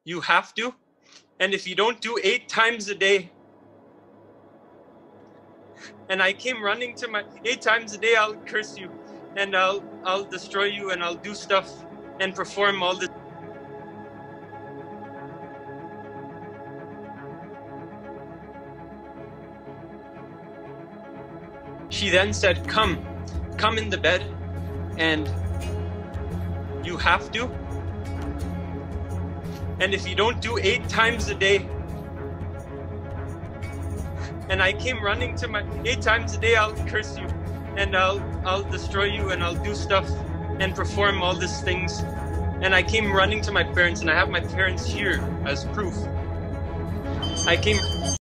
You have to. And if you don't do 8 times a day, and I came running to my 8 times a day, I'll curse you and I'll destroy you and I'll do stuff and perform all this. She then said, come in the bed, and you have to. And if you don't do 8 times a day, and I came running to my 8 times a day, I'll curse you and I'll destroy you and I'll do stuff and perform all these things. And I came running to my parents, and I have my parents here as proof. I came